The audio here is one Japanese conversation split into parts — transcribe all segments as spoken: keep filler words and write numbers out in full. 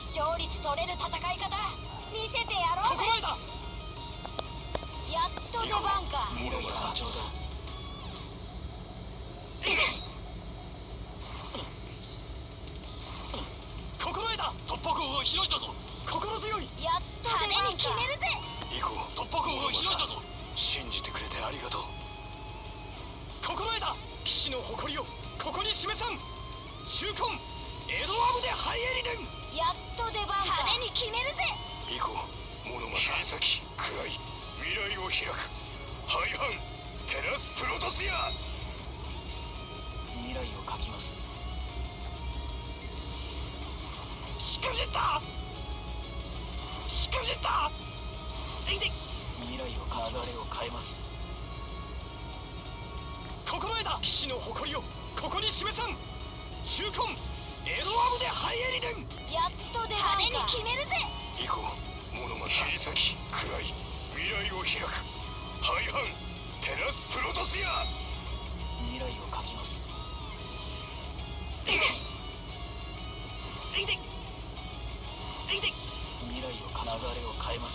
視聴率取れる戦い方見せてやろうぜ。やっと出番か。 未来は上だ。心得た。突破口を開いたぞ。心強い。 やっと派手に決めるぜ。 行こう。突破口を開いたぞ。信じてくれてありがとう。心得た。騎士の誇りをここに示さん。中根エドワムでハイエリデン。 やっと出番か。派手に決めるぜ。 行こう。物正先暗い未来を開く。廃藩テラスプロトスヤ。未来を書きます。しくじったしくじった。いで未来を書きます。流れを変えます。心得た。騎士の誇りをここに示さん。中根エドワムでハイエリデン。 やっと出番か。派手に決めるぜ。 行こう。物正先暗い未来を開く。廃藩テラスプロトスヤ。未来を書きます。いでいでいで未来を書きます。流れを変えます。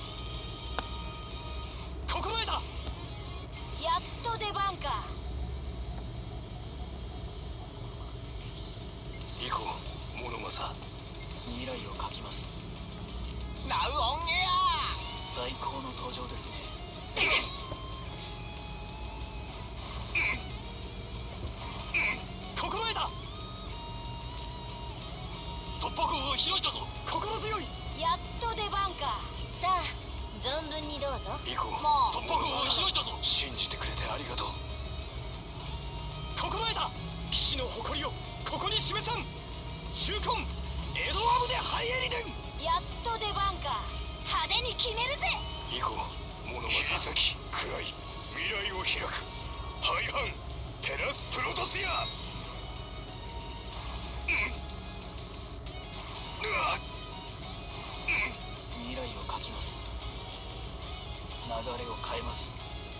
心得た。 やっと出番か。 行こう。物正未来を書きます。 ナウオンエア。 最高の登場ですね。心得た。突破口を開いたぞ。心強い。 やっと出番か。さあ存分にどうぞ。 行こう。 もう突破口を開いたぞ。信じてくれてありがとう。心得た。騎士の誇りをここに示さん。中根エドワムでハイエリデン。 やっと出番か。派手に決めるぜ。 行こう。物正先暗い未来を開く。廃藩テラスプロトスヤ。未来を書きます。流れを変えます。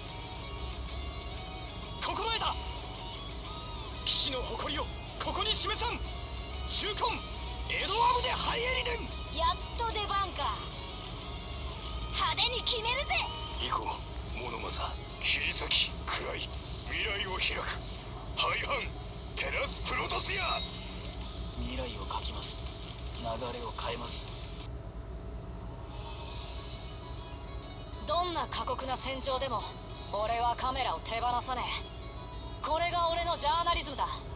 心得た。騎士の誇りをここに示さん。中根エドワムでハイエリデン。 やっと出番か。派手に決めるぜ。 行こう。物正切り裂き暗い未来を開く。廃藩テラスプロトスヤ。未来を書きます。流れを変えます。 どんな過酷な戦場でも俺はカメラを手放さねえ。これが俺のジャーナリズムだ。